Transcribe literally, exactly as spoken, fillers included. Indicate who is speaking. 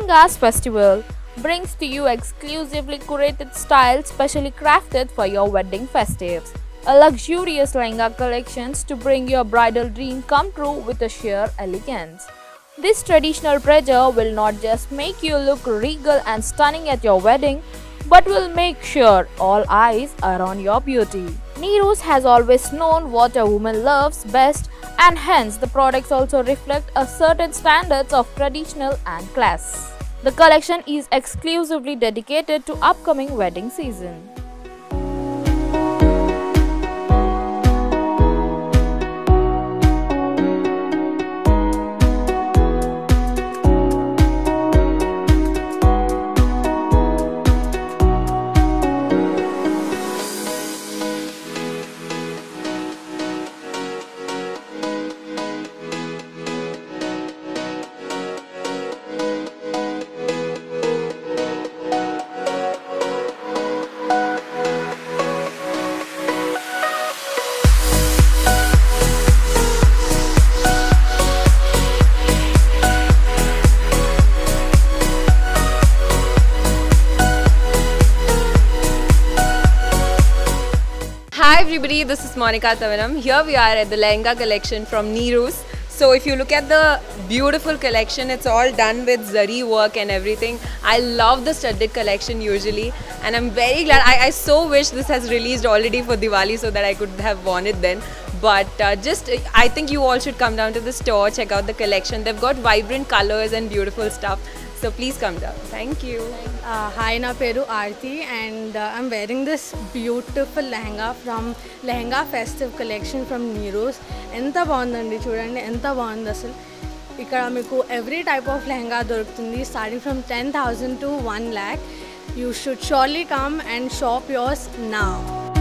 Speaker 1: Lehengas Festival brings to you exclusively curated styles specially crafted for your wedding festives. A luxurious lehenga collections to bring your bridal dream come true with a sheer elegance. This traditional treasure will not just make you look regal and stunning at your wedding, but will make sure all eyes are on your beauty. Neeru's has always known what a woman loves best, and hence the products also reflect a certain standards of traditional and class. The collection is exclusively dedicated to upcoming wedding season.
Speaker 2: Hi everybody, this is Monica Tavanam. Here we are at the Lehenga collection from Neeru's. So if you look at the beautiful collection, it's all done with zari work and everything. I love the studded collection usually, and I'm very glad. I, I so wish this has released already for Diwali so that I could have worn it then. But uh, just, I think you all should come down to the store, check out the collection. They've got vibrant colors and beautiful stuff. So please come down. Thank you.
Speaker 3: Uh, hi, na peru Aarti, and uh, I'm wearing this beautiful lehenga from Lehenga Festive collection from Neeru's. Enta baagundandi chudandi, enta baagundi asalu. Ikkada meeku every type of lehenga dorukutundi, starting from ten thousand to one lakh. You should surely come and shop yours now.